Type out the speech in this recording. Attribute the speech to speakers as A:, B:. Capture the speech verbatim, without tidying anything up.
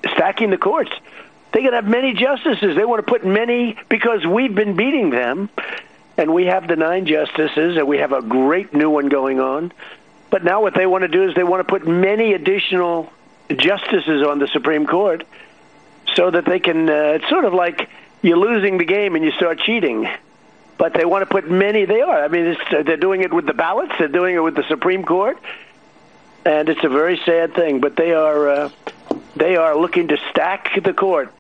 A: stacking the courts. They can have many justices. They want to put many because we've been beating them, and we have the nine justices, and we have a great new one going on. But now what they want to do is they want to put many additional justices on the Supreme Court so that they can, uh, it's sort of like you're losing the game and you start cheating. But they want to put many, they are. I mean, it's, they're doing it with the ballots. They're doing it with the Supreme Court. And it's a very sad thing. But they are, uh, they are looking to stack the court.